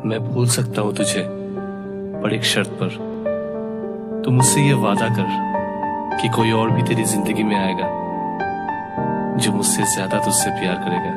मैं भूल सकता हूँ तुझे, पर एक शर्त पर। तू मुझसे ये वादा कर कि कोई और भी तेरी जिंदगी में आएगा जो मुझसे ज्यादा तुझसे प्यार करेगा।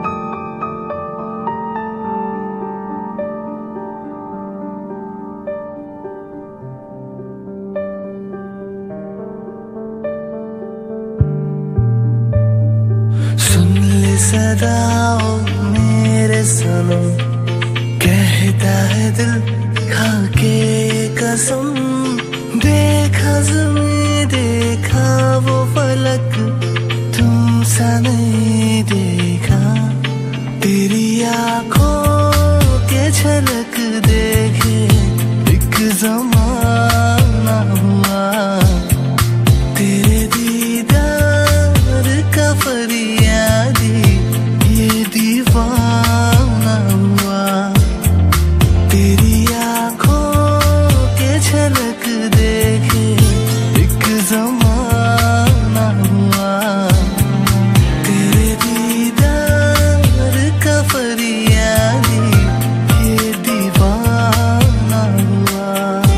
सुन ले सदाओ मेरे सनम, कहता है दिल खा के कसम। देखा ज़मीं देखा वो फलक, तुमसा नहीं देखा। तेरी आँखों के झलक देखे एक ज़माना हुआ। तेरे दीदार का फरियादी ये दीवाना हुआ। तेरी आँखों के झलक देखे एक ज़माना हुआ। तेरे दीदार का फरियादी ये दीवाना हुआ।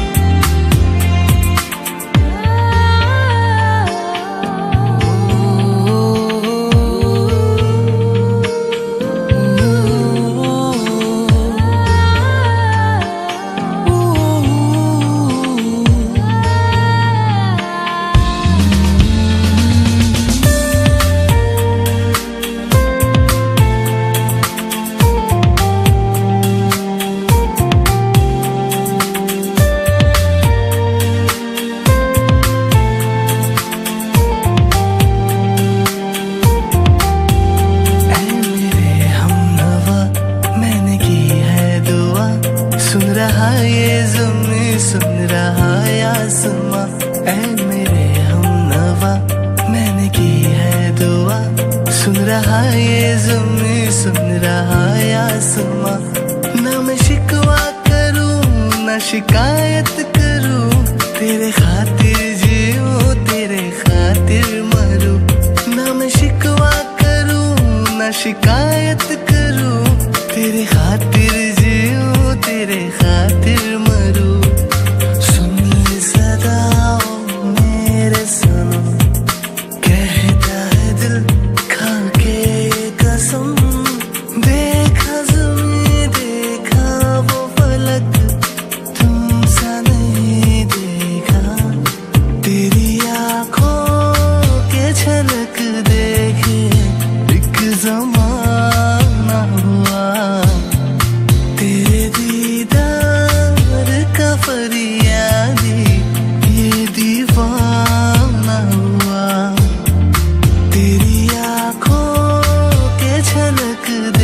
सुन रहा ये ज़मीं सुन रहा ये आसमां, ऐ मेरे हमनवा मैंने की है दुआ। सुन रहा ये ज़मीं सुन रहा ये आसमां। ना मैं शिकवा करूं ना शिकायत करूं, तेरे खातिर जीऊं तेरे खातिर मरूं। ना मैं शिकवा करूं ना शिकायत करूं, तेरे खातिर जीऊं तेरे खातिर मरूं। सुन ले सदाओ मेरे सनम, कहता है दिल खा के कसम। देखा ज़मीं देखा वो फलक, तुमसा नहीं देखा। तेरी आँखों के झलक देखे एक ज़माना हुआ। तेरे दीदार का फरियादी ये दीवाना हुआ। तेरी आँखों के झलक